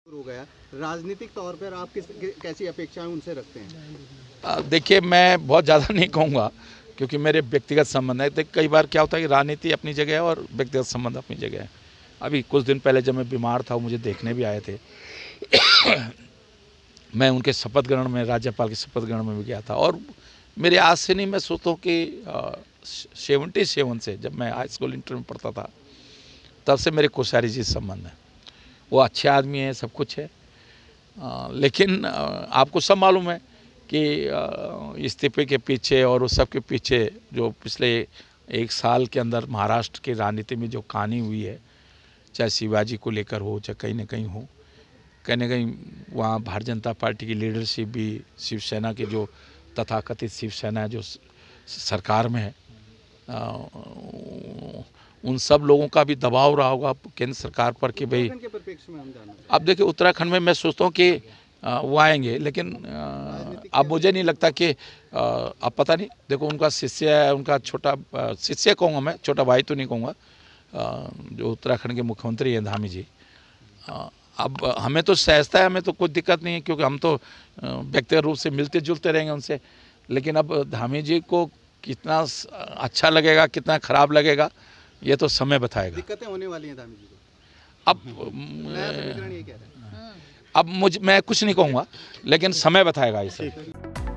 हो गया, राजनीतिक तौर पर आप कैसी अपेक्षाएं उनसे रखते हैं? देखिए, मैं बहुत ज़्यादा नहीं कहूँगा क्योंकि मेरे व्यक्तिगत संबंध है। तो कई बार क्या होता है कि राजनीति अपनी जगह है और व्यक्तिगत संबंध अपनी जगह है। अभी कुछ दिन पहले जब मैं बीमार था, मुझे देखने भी आए थे। मैं उनके शपथ ग्रहण में, राज्यपाल के शपथ ग्रहण में भी गया था। और मेरे आज से नहीं, मैं सोचता हूँ कि 77 से, जब मैं हाई स्कूल इंटर में पढ़ता था, तब से मेरे कोश्यारी जी से संबंध है। वो अच्छे आदमी हैं, सब कुछ है। लेकिन आपको सब मालूम है कि इस्तीफे के पीछे और उस सब के पीछे जो पिछले 1 साल के अंदर महाराष्ट्र की राजनीति में जो कहानी हुई है, चाहे शिवाजी को लेकर हो, चाहे कहीं ना कहीं हो, कहीं ना कहीं वहाँ भारतीय जनता पार्टी की लीडरशिप भी, शिवसेना के जो तथाकथित शिवसेना जो सरकार में है, उन सब लोगों का भी दबाव रहा होगा केंद्र सरकार पर कि भाई, अब देखिए उत्तराखंड में मैं सोचता हूँ कि वो आएंगे, लेकिन अब मुझे नहीं लगता कि अब पता नहीं। देखो, उनका शिष्य है, उनका छोटा शिष्य कहूँगा मैं, छोटा भाई तो नहीं कहूँगा, जो उत्तराखंड के मुख्यमंत्री हैं धामी जी। अब हमें तो सहजता है, हमें तो कोई दिक्कत नहीं है क्योंकि हम तो व्यक्तिगत रूप से मिलते जुलते रहेंगे उनसे। लेकिन अब धामी जी को कितना अच्छा लगेगा, कितना खराब लगेगा, ये तो समय बताएगा। दिक्कतें होने वाली हैं धामी जी को। अब मैं कुछ नहीं कहूँगा, लेकिन समय बताएगा इसे।